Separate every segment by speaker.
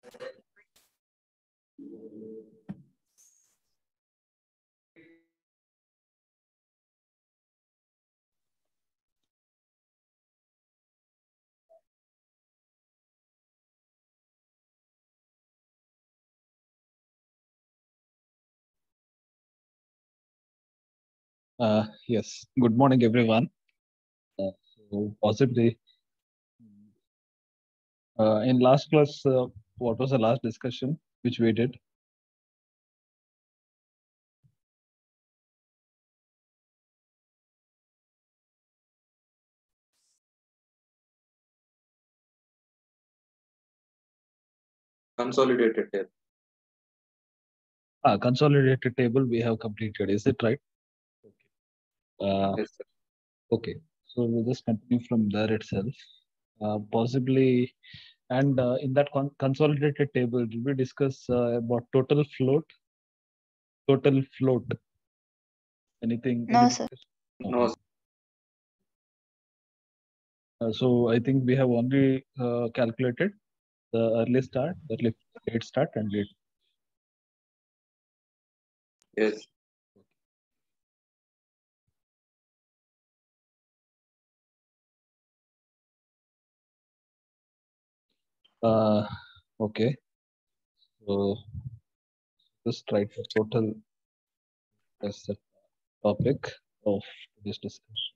Speaker 1: Yes, good morning, everyone. So possibly in last class, what was the last discussion which we did?
Speaker 2: Consolidated table.
Speaker 1: Consolidated table we have completed. Is it right?
Speaker 2: Yes, sir.
Speaker 1: Okay. So we'll just continue from there itself. Possibly, and in that consolidated table, did we discuss about total float? Total float. Anything?
Speaker 3: No,
Speaker 1: Any
Speaker 3: sir.
Speaker 1: discussion?
Speaker 2: No, sir.
Speaker 1: So I think we have only calculated the early start, early late start, and late.
Speaker 2: Yes.
Speaker 1: Okay. So just write the total as the topic of this discussion.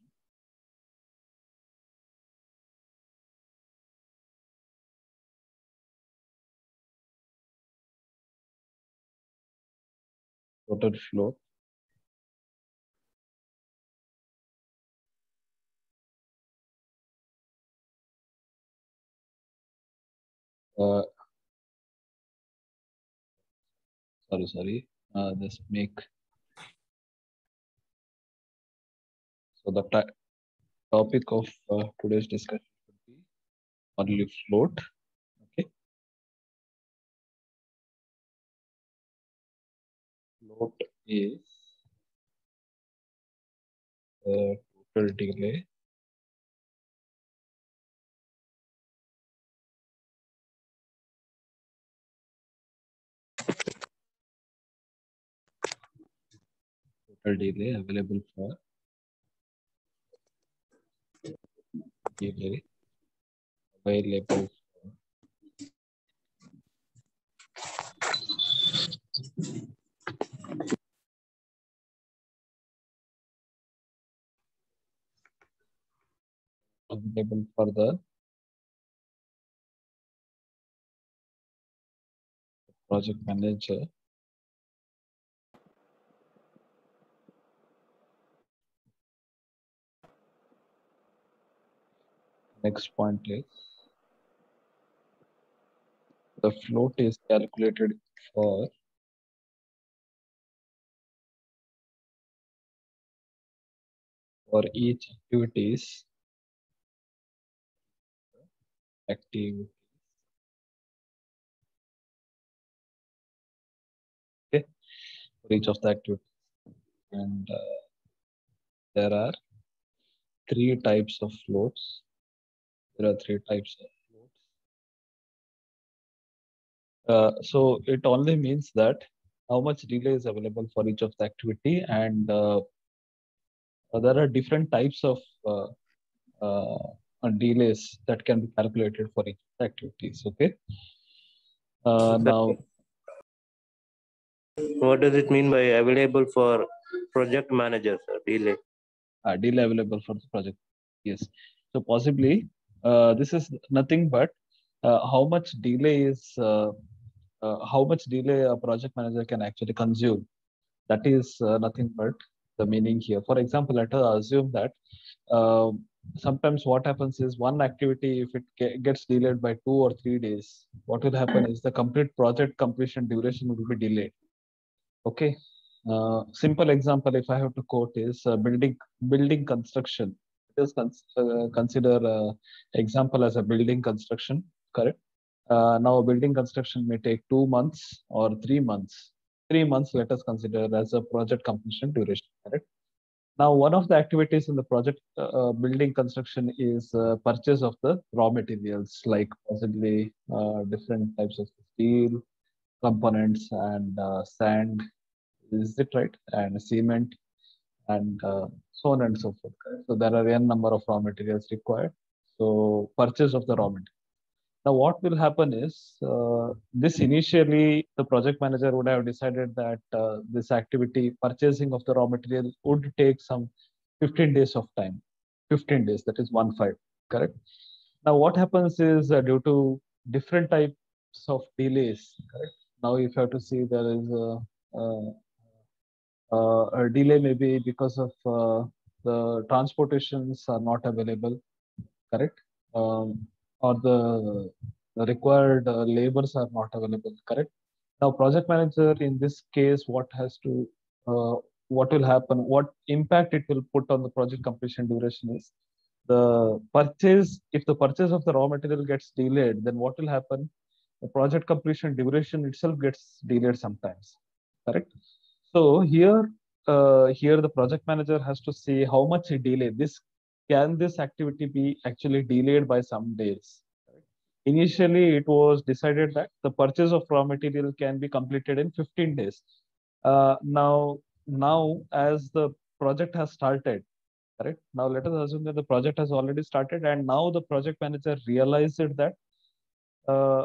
Speaker 1: Total flow. Sorry. Just make so the topic of today's discussion would be only float. Okay. Float is total delay available for delay available for the project manager. Next point is the float is calculated for each activity. Okay, for each of the activities, and there are three types of floats. There are three types of floats. So it only means that how much delay is available for each of the activity, and there are different types of delays that can be calculated for each of the activities. Okay. Now,
Speaker 4: what does it mean by available for project managers or delay?
Speaker 1: delay available for the project. Yes. So possibly this is nothing but how much delay is how much delay a project manager can actually consume. That is nothing but the meaning here. For example, let us assume that sometimes what happens is one activity, if it gets delayed by 2 or 3 days, what will happen is the complete project completion duration will be delayed. Okay. Simple example, if I have to quote, is building construction. Just consider example as a building construction, correct? Now, building construction may take 2 months or 3 months. 3 months, let us consider as a project completion duration, correct? Now, one of the activities in the project building construction is purchase of the raw materials, like possibly different types of steel components and sand, is it right? And cement and so on and so forth. Correct? So there are n number of raw materials required. So purchase of the raw material. Now, what will happen is this initially the project manager would have decided that this activity, purchasing of the raw material, would take some 15 days of time. 15 days, that is 1 5, correct? Now, what happens is due to different types of delays, correct? Now, if you have to see, there is a delay maybe because of the transportations are not available, correct? Or the required labors are not available, correct? Now, project manager in this case, what will happen, what impact it will put on the project completion duration is the purchase. If the purchase of the raw material gets delayed, then what will happen? The project completion duration itself gets delayed sometimes, correct? So here the project manager has to see how much delay this can this activity be actually delayed by some days. Initially, it was decided that the purchase of raw material can be completed in 15 days. Now, as the project has started, correct? Now, let us assume that the project has already started, and now the project manager realized that uh,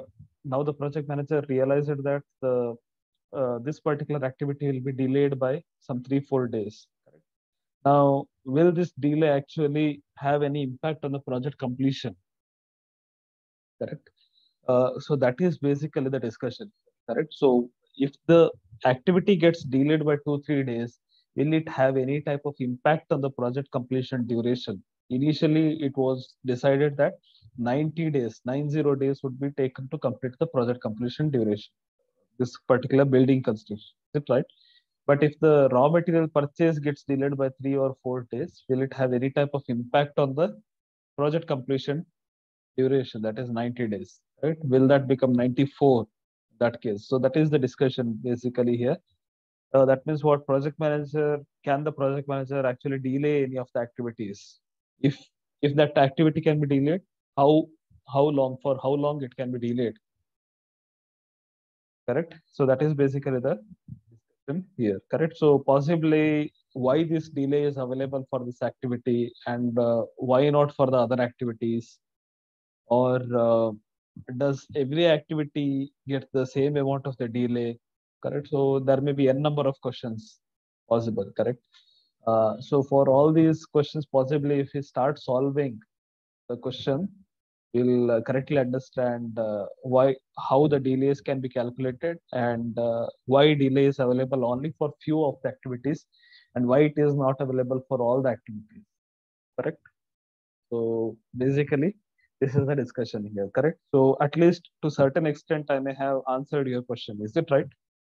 Speaker 1: this particular activity will be delayed by some 3 4 days. Correct? Now, will this delay actually have any impact on the project completion? Correct. So that is basically the discussion. Correct. So if the activity gets delayed by 2 3 days, will it have any type of impact on the project completion duration? Initially, it was decided that 90 days, 90 days would be taken to complete the project completion duration. This particular building construction, is it right? But if the raw material purchase gets delayed by 3 or 4 days, will it have any type of impact on the project completion duration, that is 90 days, right? Will that become 94 in that case? So that is the discussion basically here. That means what can the project manager actually delay any of the activities? If that activity can be delayed, how for how long it can be delayed? Correct. So that is basically the discussion here. Correct. So possibly why this delay is available for this activity and why not for the other activities, or does every activity get the same amount of the delay? Correct. So there may be n number of questions possible. Correct. So for all these questions, possibly if we start solving the question, we'll correctly understand how the delays can be calculated, and why delay is available only for few of the activities, and why it is not available for all the activities. Correct. So basically, this is the discussion here, correct? So at least to certain extent, I may have answered your question. Is it right?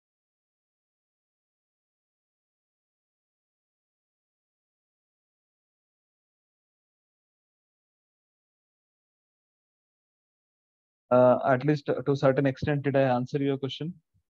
Speaker 1: At least to certain extent, did I answer your question?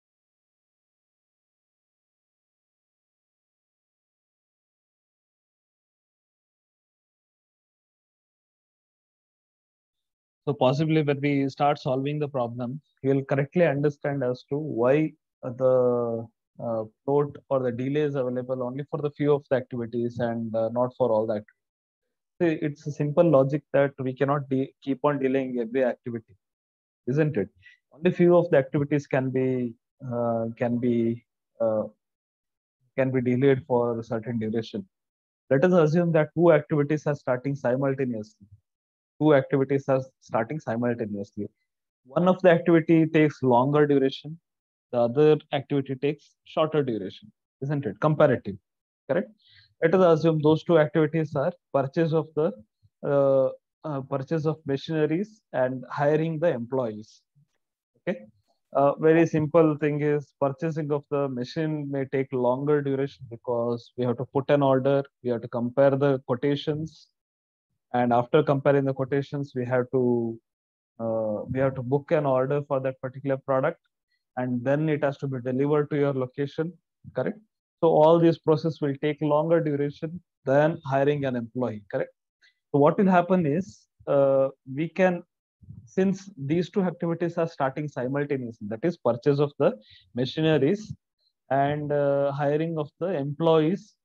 Speaker 1: So possibly when we start solving the problem, you'll correctly understand as to why the float or the delay is available only for the few of the activities and not for all the activities. See, it's a simple logic that we cannot keep on delaying every activity, isn't it? Only few of the activities uh, can be uh, can be delayed for a certain duration. Let us assume that two activities are starting simultaneously. Two activities are starting simultaneously. One of the activity takes longer duration, the other activity takes shorter duration, isn't it? Comparative, correct? Let us assume those two activities are uh, purchase of machineries and hiring the employees. Okay. Very simple thing is purchasing of the machine may take longer duration because we have to put an order, we have to compare the quotations, and after comparing the quotations, we have to book an order for that particular product, and then it has to be delivered to your location. Correct. So all these process will take longer duration than hiring an employee. Correct. So what will happen is we can since these two activities are starting simultaneously, that is purchase of the machineries and hiring of the employees,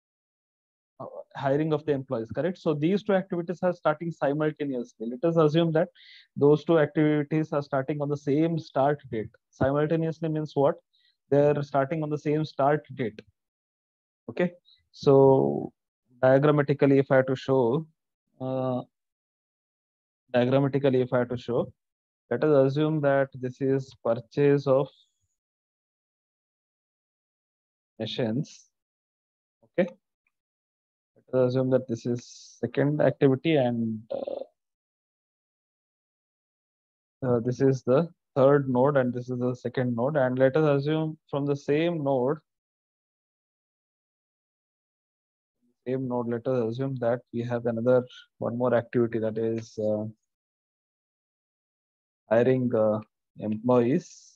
Speaker 1: correct? So these two activities are starting simultaneously. Let us assume that those two activities are starting on the same start date. Simultaneously means what? They're starting on the same start date. Okay, so diagrammatically, if I have to show, uh, let us assume that this is purchase of machines. Okay, let us assume that this is second activity and this is the third node and this is the second node, and let us assume from the same node, let us assume that we have one more activity, that is hiring employees.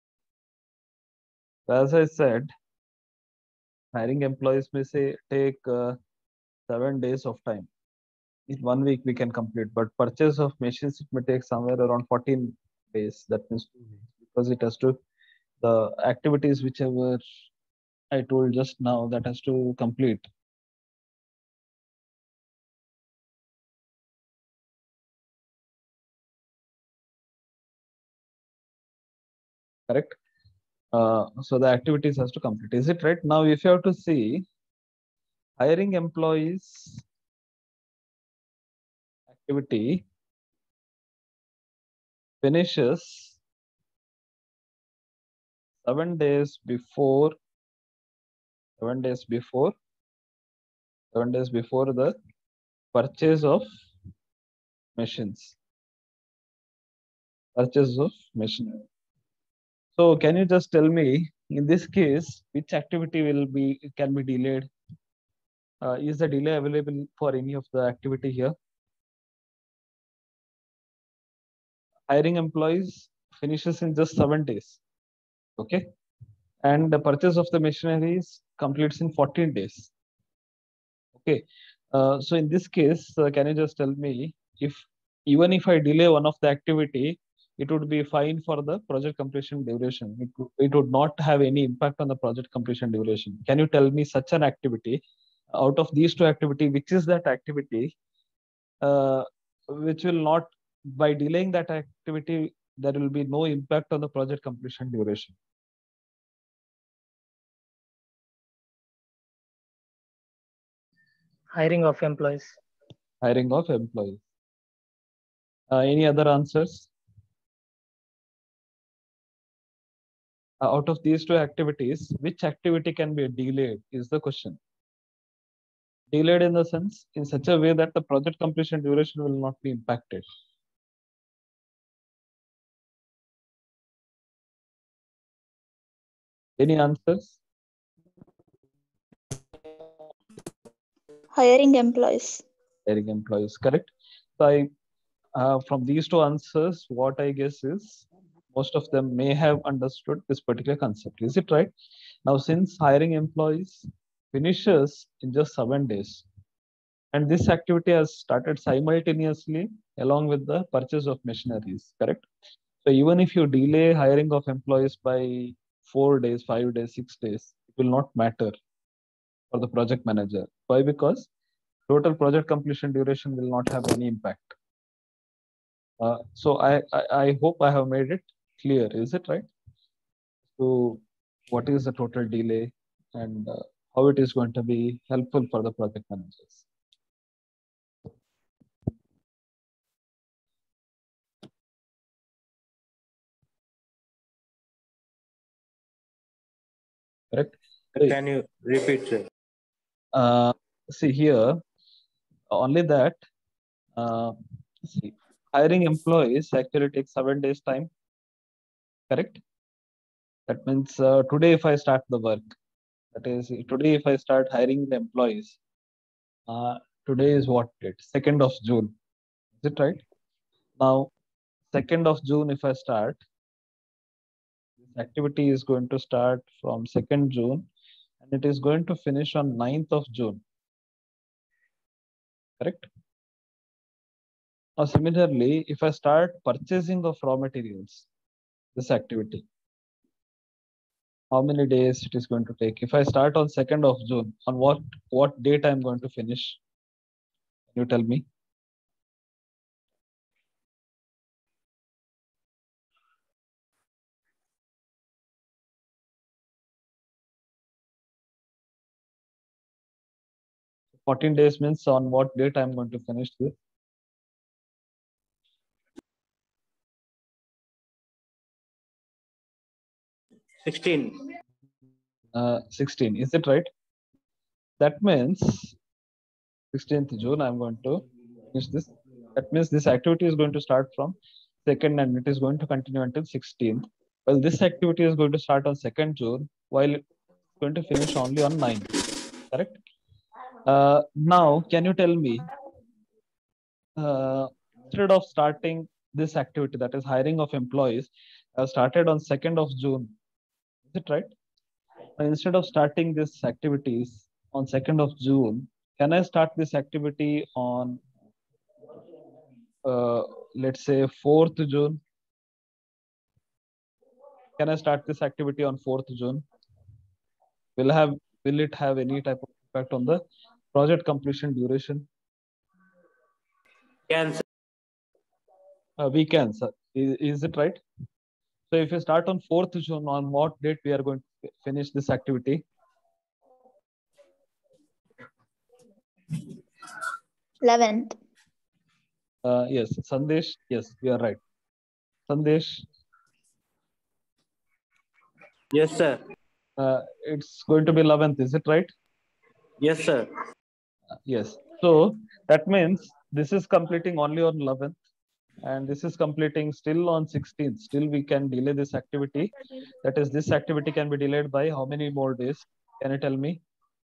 Speaker 1: As I said, hiring employees may say take 7 days of time. In 1 week we can complete, but purchase of machines, it may take somewhere around 14 days. That means 2 weeks, because it has to, the activities whichever I told just now, that has to complete. Correct? So the activities has to complete. Is it right? Now, if you have to see hiring employees activity finishes 7 days before, 7 days before, 7 days before the purchase of machines, purchase of machinery. So can you just tell me, in this case, which activity can be delayed? Is the delay available for any of the activity here? Hiring employees finishes in just 7 days. Okay. And the purchase of the machineries completes in 14 days. Okay. So in this case, can you just tell me, if even if I delay one of the activity, it would be fine for the project completion duration. It would not have any impact on the project completion duration. Can you tell me such an activity out of these two activity, which is that activity which will not, by delaying that activity, there will be no impact on the project completion duration?
Speaker 3: Hiring of employees.
Speaker 1: Hiring of employees. Any other answers? Out of these two activities, which activity can be delayed is the question. Delayed in the sense, in such a way that the project completion duration will not be impacted. Any answers?
Speaker 5: Hiring employees.
Speaker 1: Hiring employees, correct. So from these two answers, what I guess is most of them may have understood this particular concept. Is it right? Now, since hiring employees finishes in just 7 days, and this activity has started simultaneously along with the purchase of machineries, correct? So even if you delay hiring of employees by 4 days, 5 days, 6 days, it will not matter for the project manager. Why? Because total project completion duration will not have any impact. So I hope I have made it clear. Is it right? So what is the total delay and how it is going to be helpful for the project managers? Correct?
Speaker 4: Can you repeat, sir?
Speaker 1: See here, only that, see, hiring employees actually takes 7 days time, correct? That means today if I start the work, that is today if I start hiring the employees, today is what date? 2nd of June. Is it right? Now, 2nd of June, if I start, this activity is going to start from 2nd June and it is going to finish on 9th of June. Correct? Now, similarly, if I start purchasing of raw materials, this activity, how many days it is going to take? If I start on 2nd of June, on what date I'm going to finish? Can you tell me? $14 days means on what date I'm going to finish this?
Speaker 4: 16.
Speaker 1: 16. Is it right? That means 16th June, I'm going to finish this. That means this activity is going to start from 2nd and it is going to continue until 16th. Well, this activity is going to start on 2nd June while it's going to finish only on 9th. Correct? Now, can you tell me, instead of starting this activity, that is hiring of employees, started on 2nd of June. Is it right? Instead of starting this activities on 2nd of June, can I start this activity on, let's say, 4th June? Can I start this activity on 4th June? Will it have any type of impact on the project completion duration?
Speaker 4: Can, sir.
Speaker 1: We can, sir. Is it right? So if you start on 4th June, on what date we are going to finish this activity?
Speaker 3: 11th.
Speaker 1: Yes, Sandesh. Yes, you are right. Sandesh.
Speaker 4: Yes, sir.
Speaker 1: It's going to be 11th. Is it right?
Speaker 4: Yes, sir.
Speaker 1: Yes. So that means this is completing only on 11th and this is completing still on 16th. Still we can delay this activity. That is, this activity can be delayed by how many more days? Can you tell me?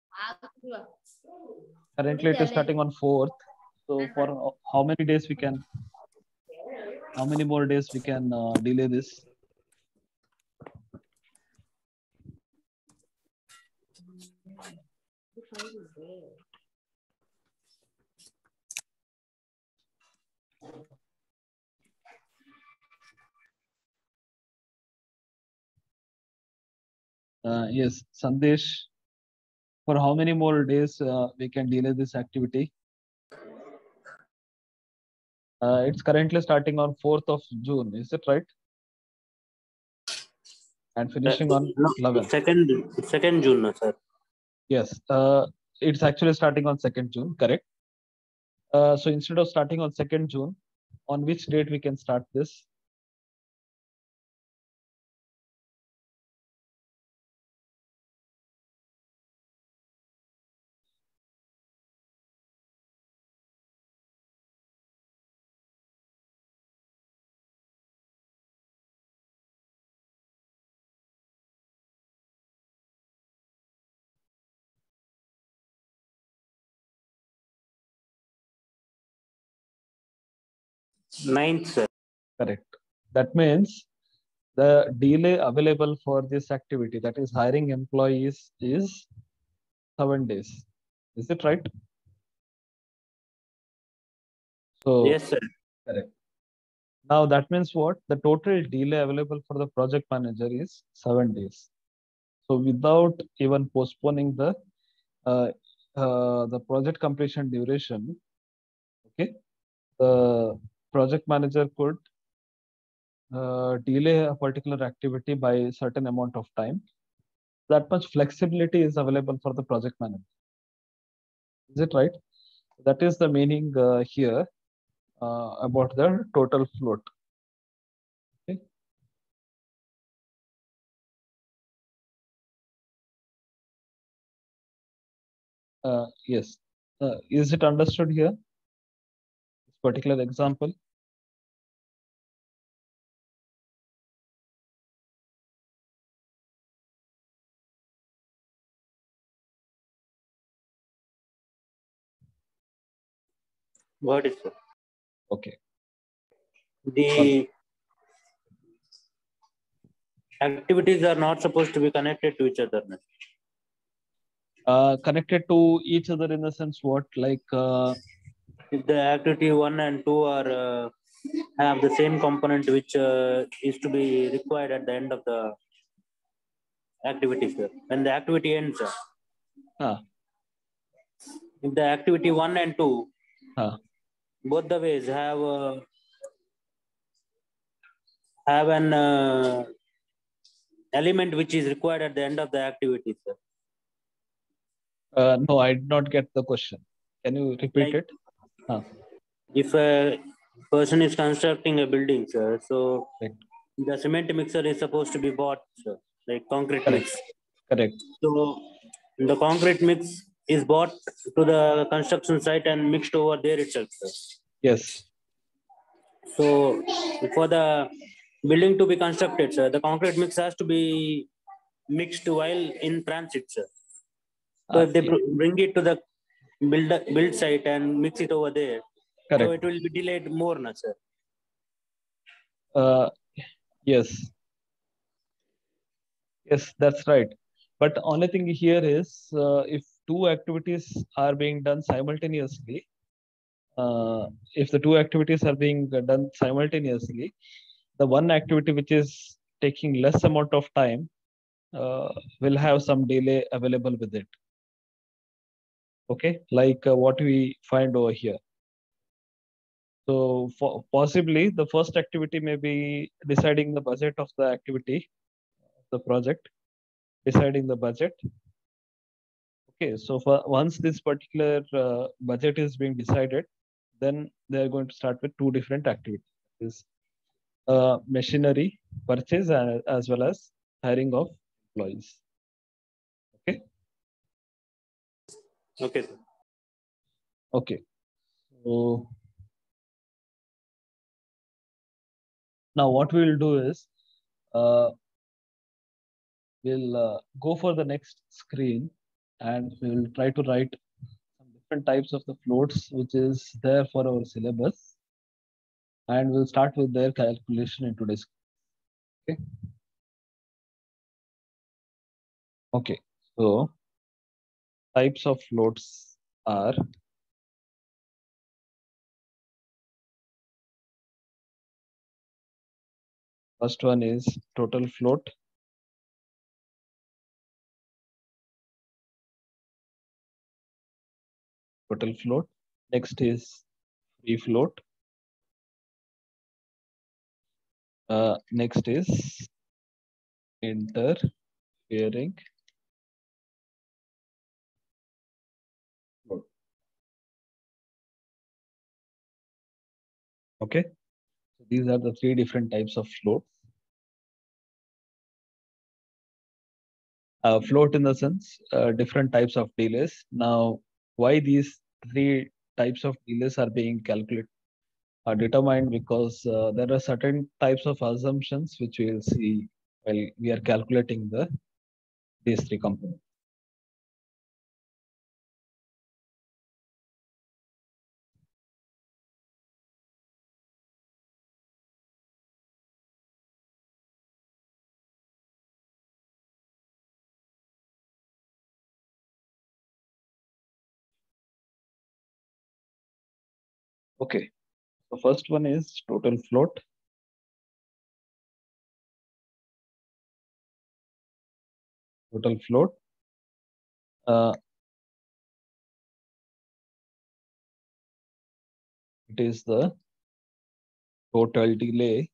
Speaker 1: Currently it is starting on 4th. So for how many days we can, how many more days we can delay this? Yes, Sandesh, for how many more days we can delay this activity? It's currently starting on 4th of June. Is it right? And finishing on
Speaker 4: No,
Speaker 1: 11th.
Speaker 4: 2nd June, no, sir.
Speaker 1: Yes, it's actually starting on 2nd June, correct? So instead of starting on 2nd June, on which date we can start this?
Speaker 4: Ninth, sir.
Speaker 1: Correct. That means the delay available for this activity, that is hiring employees, is 7 days. Is it right? So,
Speaker 4: Yes, sir.
Speaker 1: correct. Now that means what? The total delay available for the project manager is 7 days. So without even postponing the project completion duration, okay, the project manager could delay a particular activity by a certain amount of time. That much flexibility is available for the project manager. Is it right? That is the meaning here about the total float. Okay. Yes. Is it understood here? This particular example.
Speaker 4: Got it, sir.
Speaker 1: Okay.
Speaker 4: The activities are not supposed to be connected to each other.
Speaker 1: Connected to each other in the sense what? Like
Speaker 4: If the activity 1 and 2 are have the same component which is to be required at the end of the activity, sir. When the activity ends, sir.
Speaker 1: Ah,
Speaker 4: If the activity 1 and 2,
Speaker 1: ah.
Speaker 4: both the ways have an element which is required at the end of the activity, sir.
Speaker 1: No, I did not get the question. Can you repeat
Speaker 4: Like
Speaker 1: it?
Speaker 4: if a person is constructing a building, sir, so
Speaker 1: Correct.
Speaker 4: the cement mixer is supposed to be bought, sir, like concrete
Speaker 1: Correct.
Speaker 4: mix.
Speaker 1: Correct.
Speaker 4: So the concrete mix is bought to the construction site and mixed over there itself, sir.
Speaker 1: Yes.
Speaker 4: So for the building to be constructed, sir, the concrete mix has to be mixed while in transit, sir. So if they bring it to the build site and mix it over there, so
Speaker 1: Correct.
Speaker 4: it will be delayed more, na, sir.
Speaker 1: Yes. Yes, that's right. But only thing here is if two activities are being done simultaneously, if the two activities are being done simultaneously, the one activity which is taking less amount of time will have some delay available with it. Okay, like what we find over here. So possibly the first activity may be deciding the budget of the activity, the project, deciding the budget. Okay, so for once this particular budget is being decided, then they're going to start with two different activities. Is machinery purchase as well as hiring of employees. Okay.
Speaker 4: Okay, sir.
Speaker 1: Okay. So now what we will do is we'll go for the next screen and we will try to write some different types of the floats which is there for our syllabus, and we'll start with their calculation in today's. Okay. Okay. So types of floats are first one is total float. Total float. Next is free float. Next is interfering float. Okay. So these are the three different types of floats. Float in the sense different types of delays. Now, why these three types of delays are being calculated are determined because there are certain types of assumptions which we will see while we are calculating these three components. Okay, the first one is total float. Total float. It is the total delay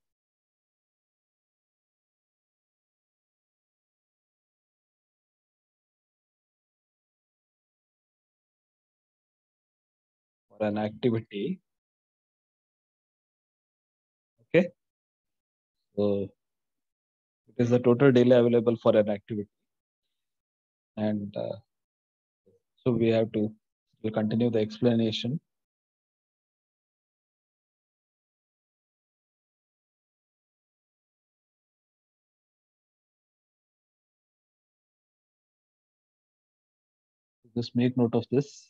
Speaker 1: for an activity. Okay, so it is the total delay available for an activity, and so we have to we'll continue the explanation. Just make note of this.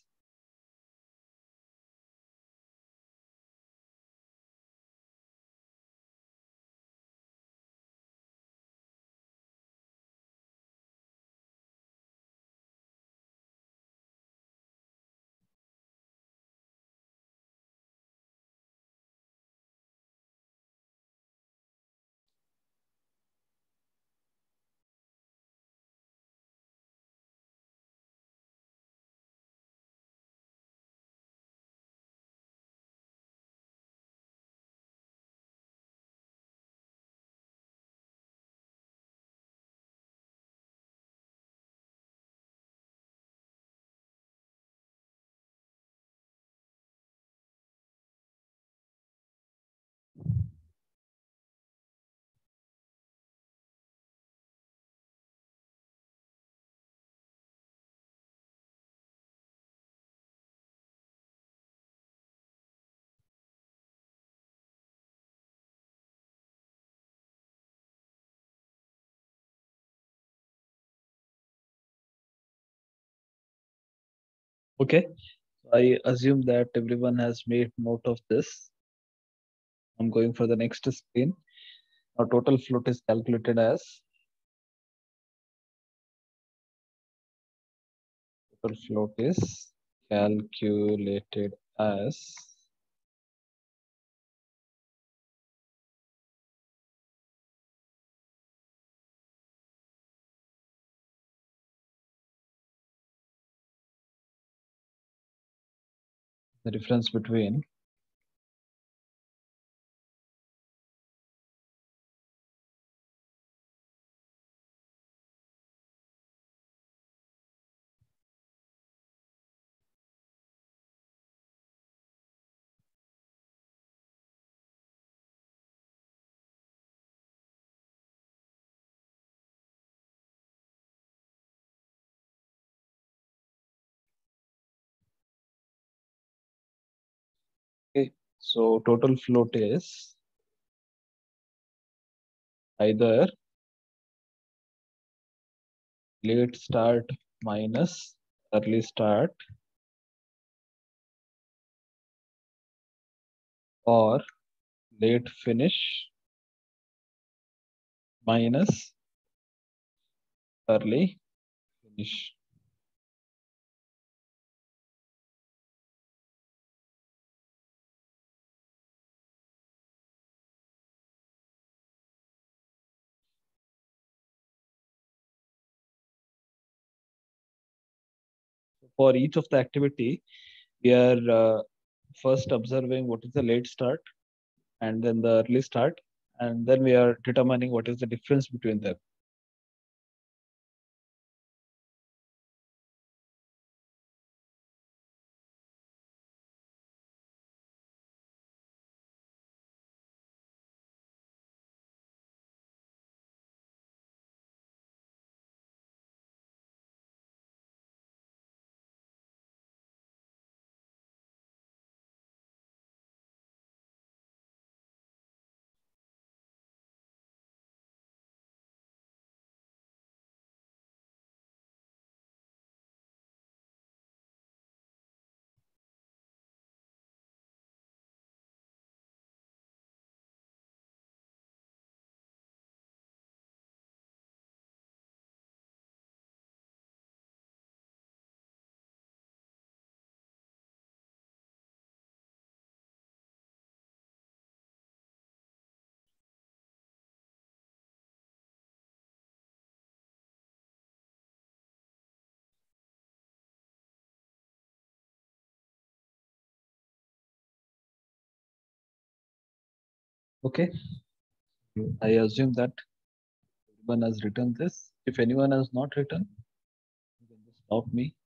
Speaker 1: Okay. I assume that everyone has made note of this. I'm going for the next screen. Our total float is calculated as total float is calculated as the difference between okay. So total float is either late start minus early start or late finish minus early finish. For each of the activity, we are first observing what is the late start and then the early start, and then we are determining what is the difference between them. Okay, I assume that everyone has written this. If anyone has not written, you can just stop me.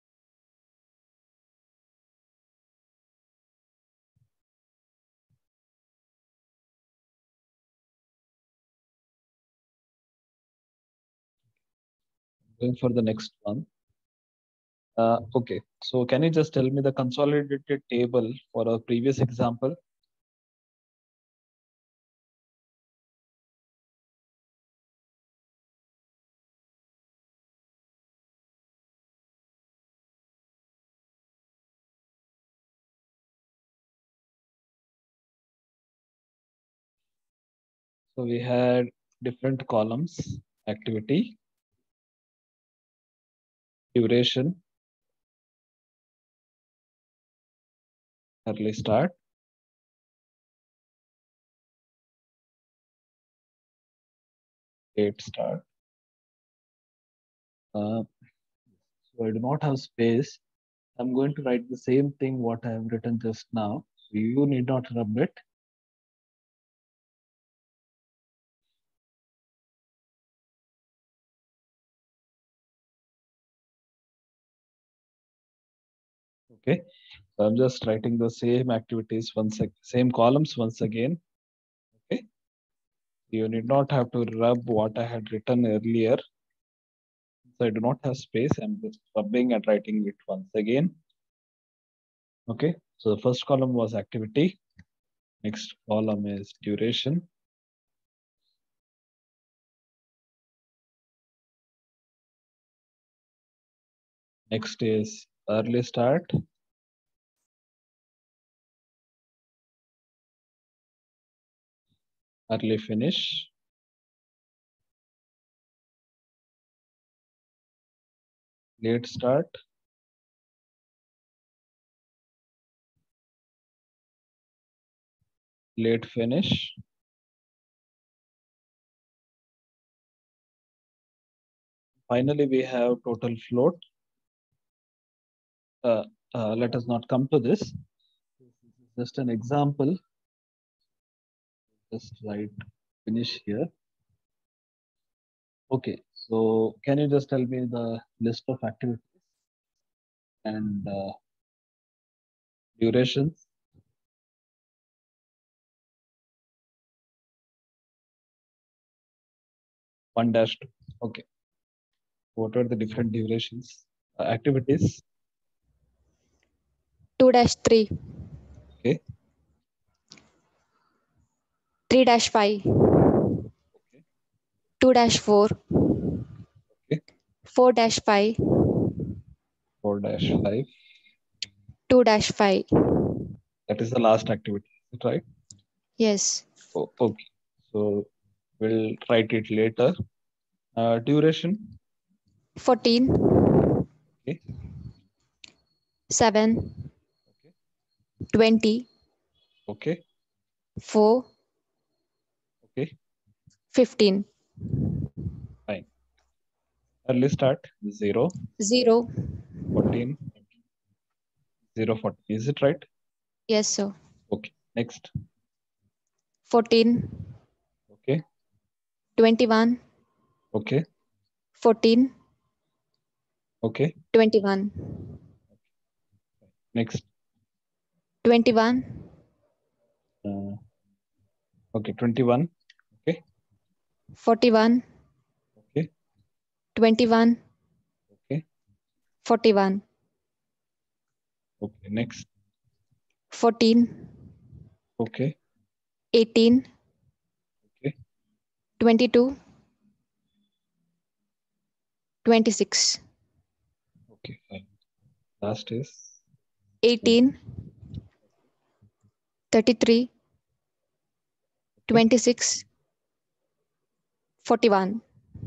Speaker 1: Going for the next one. Okay, so can you just tell me the consolidated table for a previous example? So we had different columns: activity, duration, early start, late start. So I do not have space. I'm going to write the same thing what I have written just now. So you need not rub it. Okay. So I'm just writing the same activities same columns once again. Okay. You need not have to rub what I had written earlier. So I do not have space. I'm just rubbing and writing it once again. Okay. So the first column was activity. Next column is duration. Next is early start, early finish, late start, late finish, finally we have total float. Let us not come to this. This is just an example. Just write finish here. Okay, so can you just tell me the list of activities and durations? 1-2. Okay. What are the different durations? Activities.
Speaker 5: 2-3.
Speaker 1: Okay.
Speaker 5: 3-5.
Speaker 1: Okay.
Speaker 5: 2-4.
Speaker 1: Okay.
Speaker 5: 4-5.
Speaker 1: 4-5.
Speaker 5: 2-5.
Speaker 1: That is the last activity, right?
Speaker 5: Yes.
Speaker 1: Oh, okay. So we'll write it later. Duration.
Speaker 5: 14.
Speaker 1: Okay.
Speaker 5: 7.
Speaker 1: Okay.
Speaker 5: 20.
Speaker 1: Okay.
Speaker 5: 4.
Speaker 1: Okay.
Speaker 5: 15.
Speaker 1: Fine. Early start 0.
Speaker 5: 0.
Speaker 1: 14. 0, 14. Is it right?
Speaker 5: Yes, sir.
Speaker 1: Okay. Next.
Speaker 5: 14.
Speaker 1: Okay.
Speaker 5: 21.
Speaker 1: Okay.
Speaker 5: 14.
Speaker 1: Okay.
Speaker 5: 21.
Speaker 1: Next.
Speaker 5: 21.
Speaker 1: Okay. 21. Okay.
Speaker 5: 41.
Speaker 1: Okay.
Speaker 5: 21.
Speaker 1: Okay.
Speaker 5: 41.
Speaker 1: Okay. Next.
Speaker 5: 14.
Speaker 1: Okay.
Speaker 5: 18.
Speaker 1: Okay.
Speaker 5: 22. 26.
Speaker 1: Okay. Fine. Last is
Speaker 5: 18. 33. 26. 41.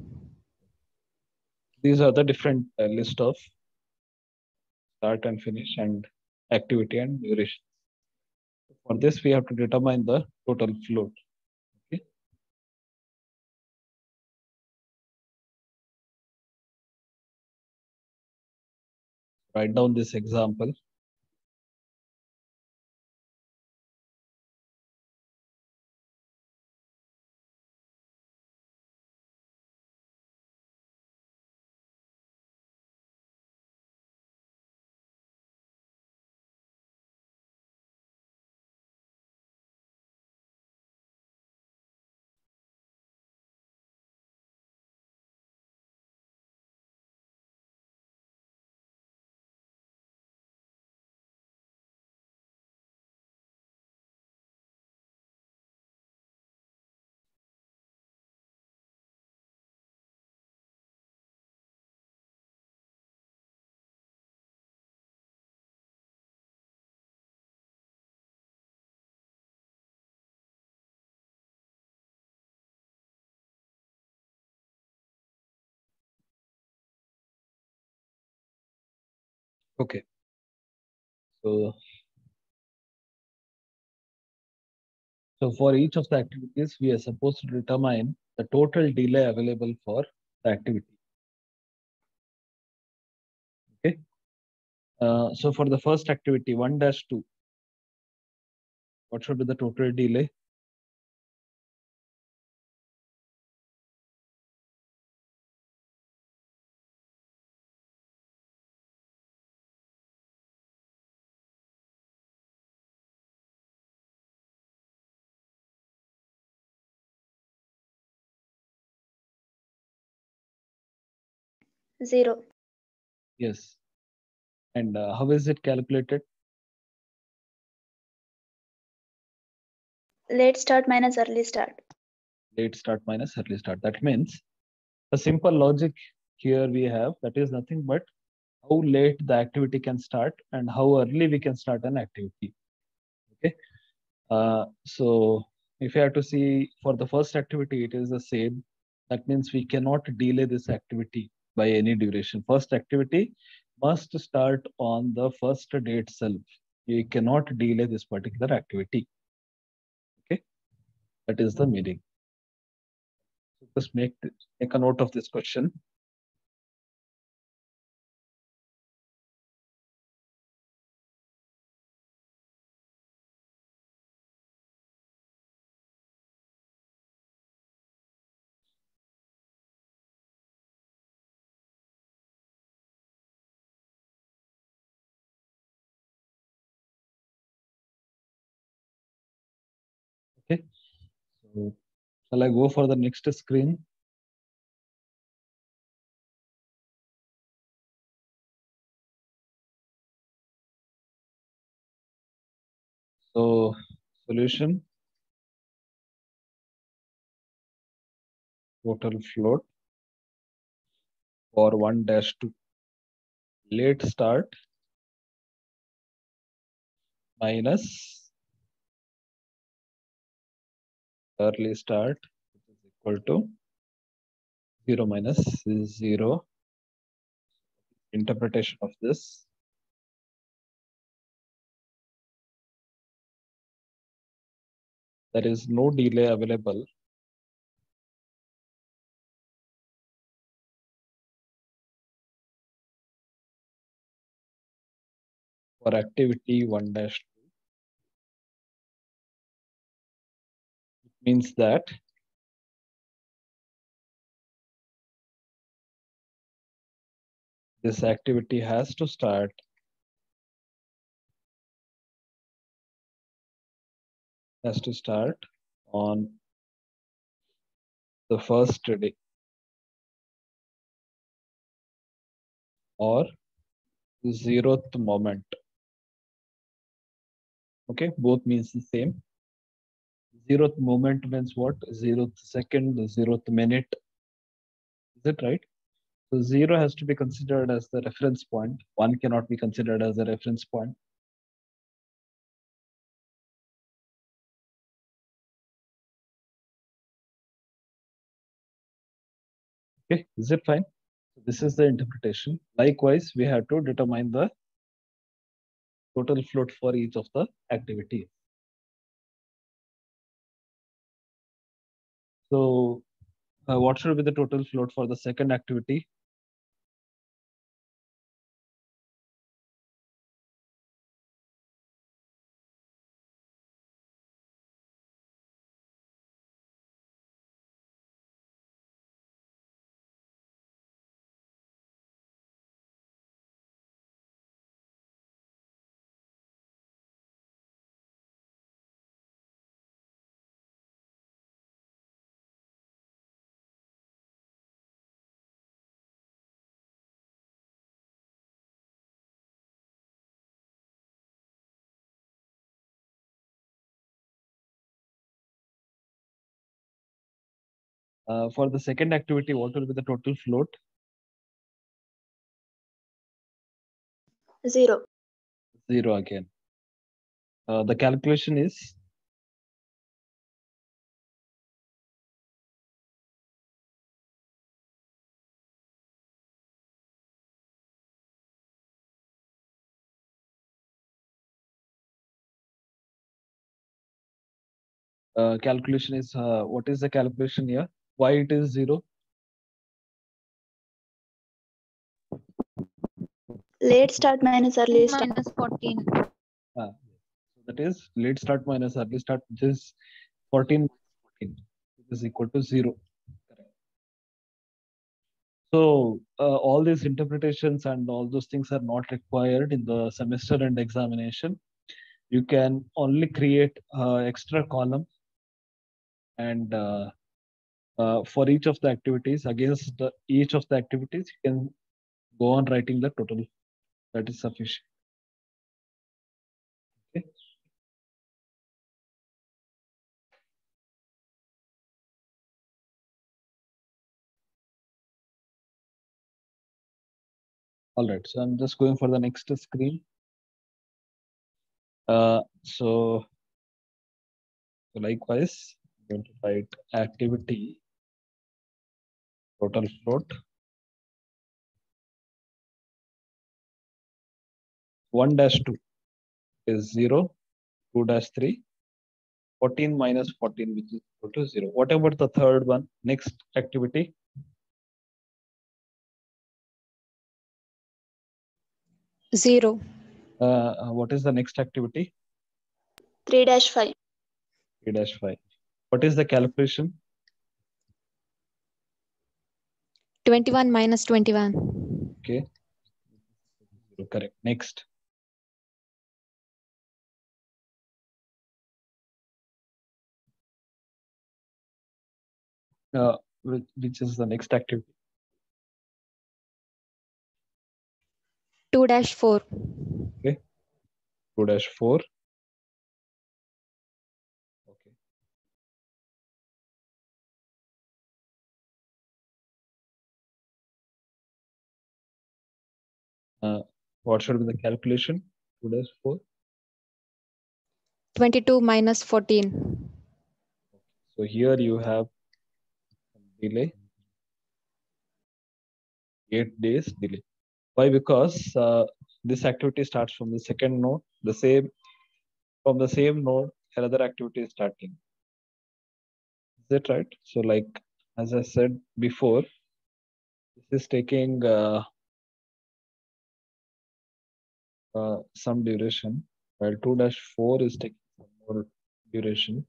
Speaker 1: these are the different list of start and finish and activity and duration. For this, we have to determine the total float. Okay. Write down this example. Okay. So for each of the activities, we are supposed to determine the total delay available for the activity. Okay. So for the first activity, 1-2, what should be the total delay?
Speaker 3: Zero.
Speaker 1: Yes. And how is it calculated?
Speaker 3: Late start minus early start.
Speaker 1: Late start minus early start. That means the simple logic here we have, that is nothing but how late the activity can start and how early we can start an activity. Okay. So if you have to see for the first activity, it is the same. That means we cannot delay this activity by any duration. First activity must start on the first day itself. We cannot delay this particular activity. Okay, that is the meaning. So just make a note of this question. Okay, so shall I go for the next screen? So solution, total float for 1-2. Late start minus early start, which is equal to 0 minus 0. Interpretation of this. There is no delay available for activity 1-2. It means that this activity has to start on the first day or 0th moment. Okay, both means the same. 0th moment means what? 0th second, 0th minute. Is it right? So 0 has to be considered as the reference point. 1 cannot be considered as a reference point. Okay, is it fine? So this is the interpretation. Likewise, we have to determine the total float for each of the activities. So what should be the total float for the second activity? For the second activity, what will be the total float?
Speaker 3: 0.
Speaker 1: 0 again. The calculation is what is the calculation here? Why it is 0?
Speaker 3: Late start minus early start.
Speaker 5: Minus 14.
Speaker 1: So that is late start minus early start, which is 14 minus 14, which is equal to 0. Correct. So all these interpretations and all those things are not required in the semester end examination. You can only create extra column and for each of the activities, against each of the activities, you can go on writing the total. That is sufficient. Okay. All right, so I'm just going for the next screen. So likewise, I'm going to write activity total float 1-2 is 0, 2-3, 14 minus 14, which is equal to 0. What about the third one? Next activity.
Speaker 5: Zero.
Speaker 1: What is the next activity?
Speaker 3: 3-5.
Speaker 1: 3-5. What is the calculation?
Speaker 5: 21 minus 21.
Speaker 1: Okay. Correct. Next. Which is the next activity?
Speaker 5: 2-4.
Speaker 1: Okay. 2-4. Okay. What should be the calculation? 2-4.
Speaker 5: 22 minus 14.
Speaker 1: So here you have delay, 8 days delay. Why? Because this activity starts from the second node, from the same node, another activity is starting. Is that right? So like, as I said before, this is taking some duration, while 2-4 is taking some more duration,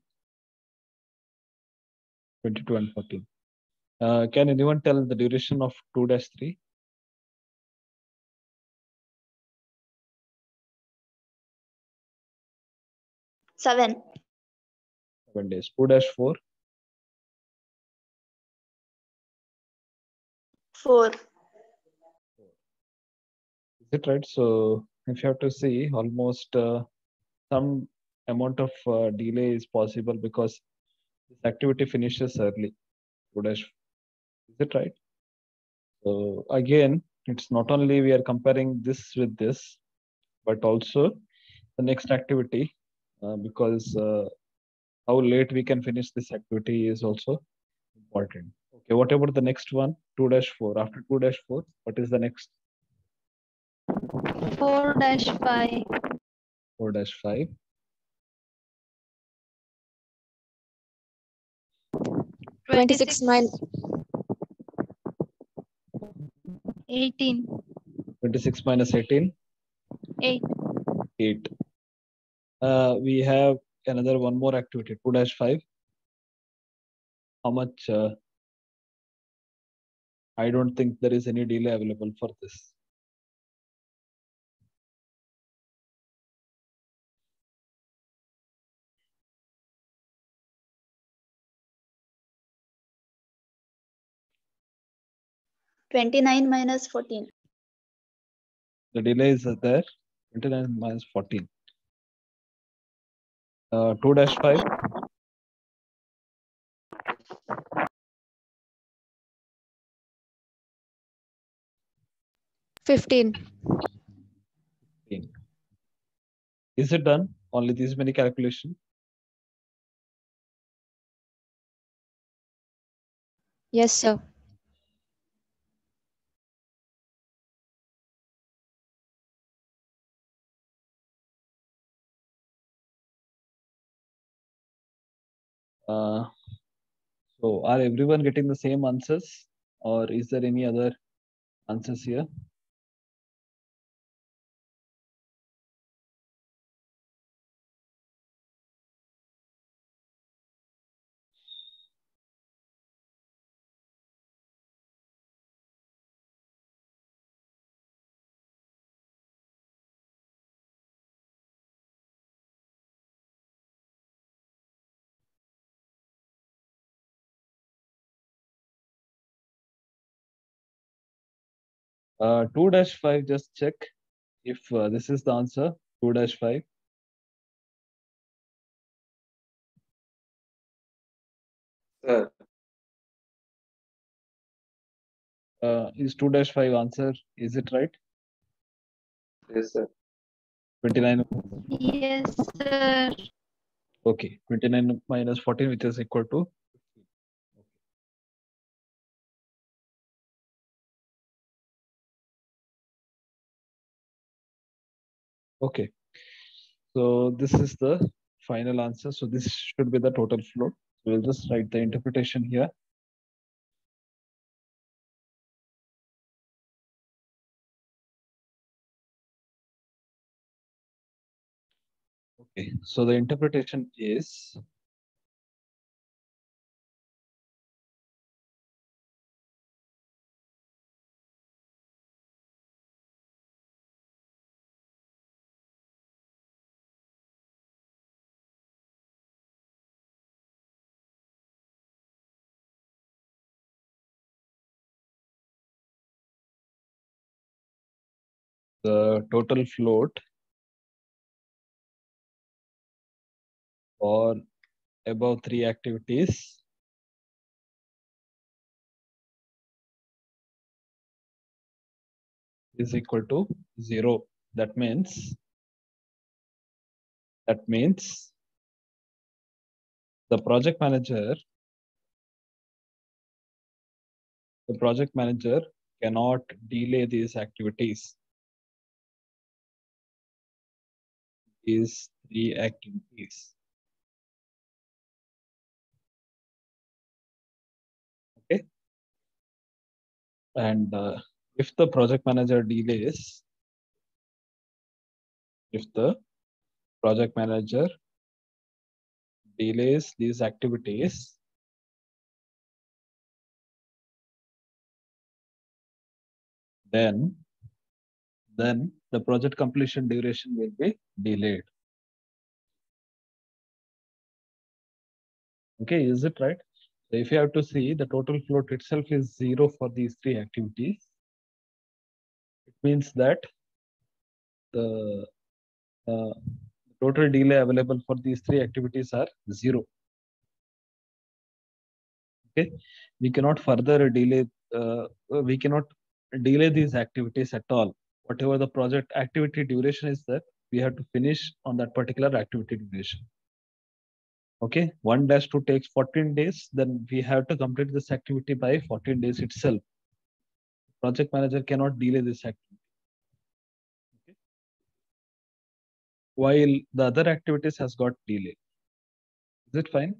Speaker 1: 22 and 14. Can anyone tell the duration of 2-3?
Speaker 3: 7.
Speaker 1: 7 days. 2-4?
Speaker 3: 4.
Speaker 1: Is it right? So if you have to see, almost some amount of delay is possible because this activity finishes early. 2-. Is it right? So again, it's not only we are comparing this with this, but also the next activity, because how late we can finish this activity is also important. Okay, what about the next one? 2-4. After 2-4, what is the next?
Speaker 3: 4-5.
Speaker 1: 4-5.
Speaker 5: 26 minus
Speaker 3: 18.
Speaker 1: 26 minus 18?
Speaker 3: 8.
Speaker 1: 8. We have another one more activity, 2-5. How much? I don't think there is any delay available for this.
Speaker 3: -29 minus 14.
Speaker 1: The delay is there, 29 minus 14. 2-5.
Speaker 5: 15.
Speaker 1: 15. Is it done? Only these many calculations?
Speaker 5: Yes, sir.
Speaker 1: So are everyone getting the same answers, or is there any other answers here? Uh, 2-5, just check if this is the answer. 2-5.
Speaker 2: Sir,
Speaker 1: Is 2-5 answer? Is it right?
Speaker 2: Yes, sir.
Speaker 1: 29.
Speaker 3: Yes, sir.
Speaker 1: Okay. 29 minus 14, which is equal to 15. Okay. So this is the final answer. So this should be the total float. So we'll just write the interpretation here. Okay. So the interpretation is the total float for above 3 activities is equal to 0. That means the project manager cannot delay these activities. These 3 activities. Okay. And if the project manager delays, these activities, then the project completion duration will be delayed. Okay, is it right? So if you have to see, the total float itself is 0 for these 3 activities. It means that the total delay available for these 3 activities are 0. Okay, we cannot further delay. We cannot delay these activities at all. Whatever the project activity duration is there, we have to finish on that particular activity duration. Okay, 1-2 takes 14 days, then we have to complete this activity by 14 days itself. Project manager cannot delay this activity. Okay. While the other activities has got delay. Is it fine?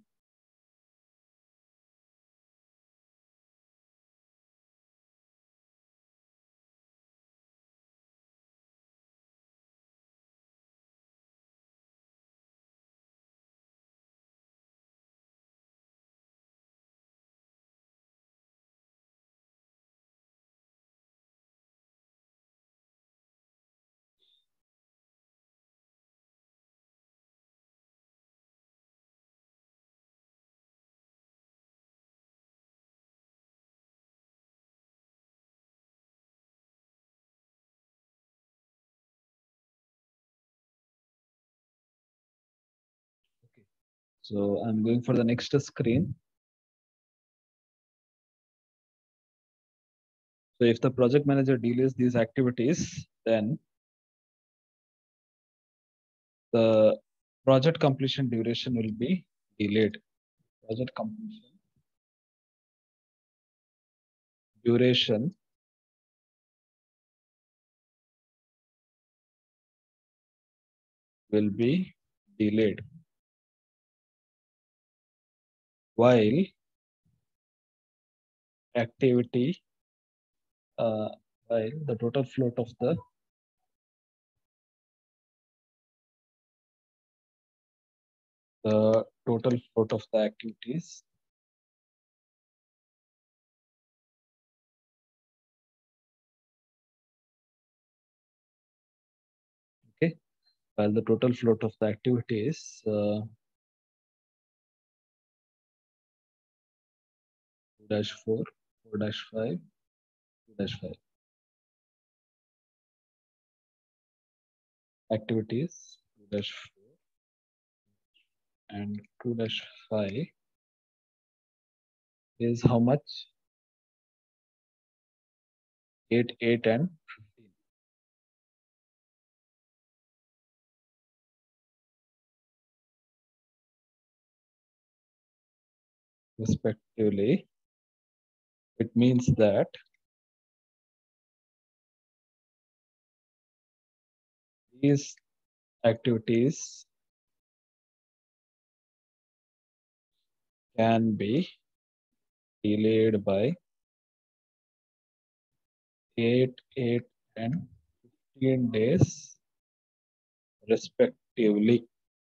Speaker 1: Okay. So I'm going for the next screen. So if the project manager delays these activities, then the project completion duration will be delayed. Project completion duration will be delayed. While activity, while the total float of the activities okay, while the total float of the activities 2-4, 4-5, 2-5 activities 2-4 and 2-5 is how much? 8, 8 and 15. respectively, it means that these activities can be delayed by 8, 8, and 15 days respectively.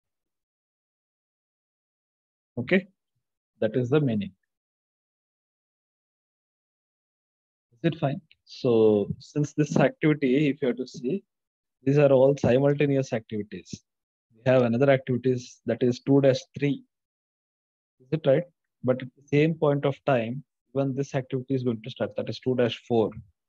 Speaker 1: Okay, that is the meaning. Is it fine? So since this activity, if you have to see, these are all simultaneous activities. We have another activities that is 2-3. Is it right? But at the same point of time, when this activity is going to start, that is 2-4.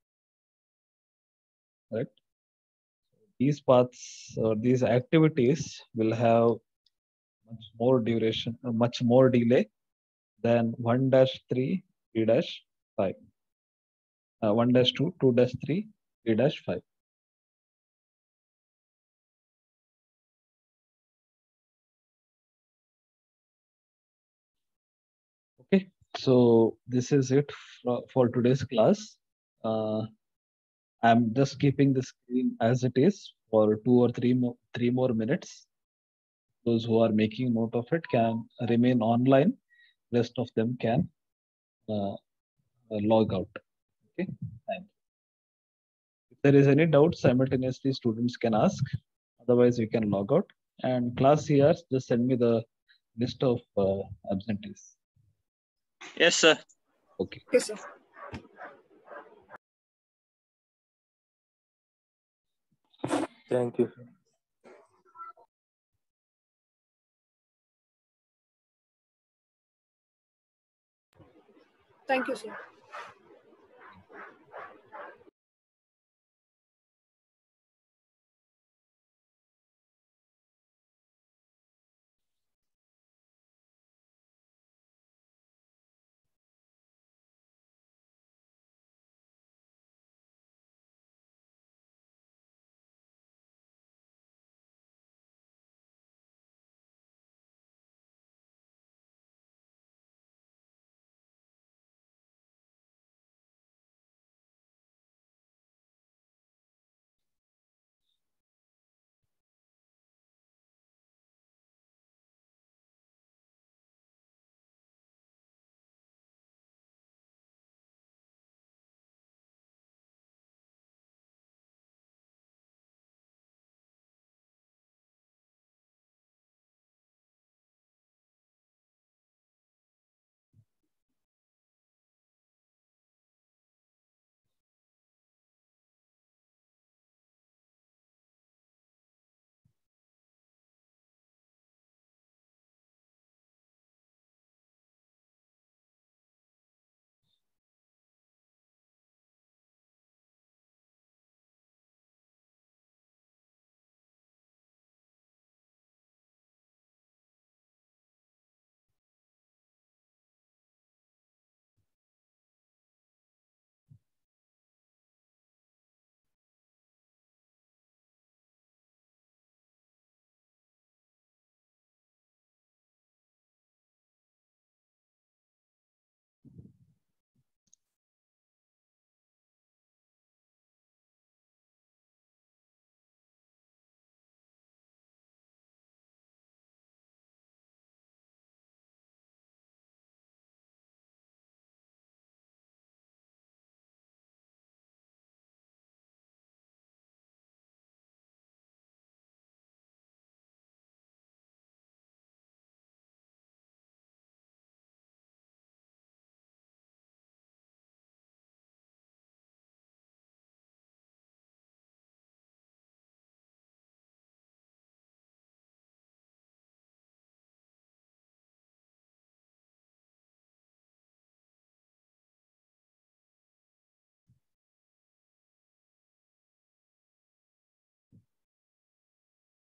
Speaker 1: Right? These paths or these activities will have much more duration, much more delay than 1-3, 3-5. 1-2, 2-3, 3-5. Okay, so this is it for today's class. I'm just keeping the screen as it is for 2 or 3 more minutes. Those who are making note of it can remain online. Rest of them can log out. Okay, thank you. If there is any doubt, simultaneously students can ask. Otherwise, we can log out. And class here, just send me the list of absentees.
Speaker 6: Yes, sir.
Speaker 1: Okay.
Speaker 7: Yes, sir.
Speaker 2: Thank you.
Speaker 7: Thank you, sir.